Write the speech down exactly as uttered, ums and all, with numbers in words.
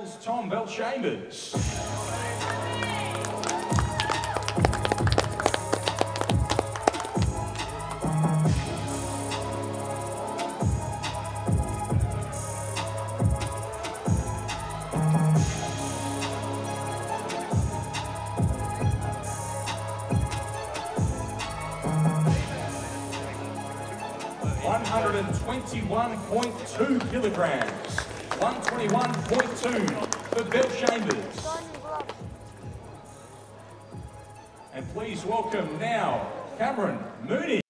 returns Tom Bellchambers. one hundred twenty-one point two kilograms, one twenty-one point two for Bellchambers. And please welcome now Cameron Mooney.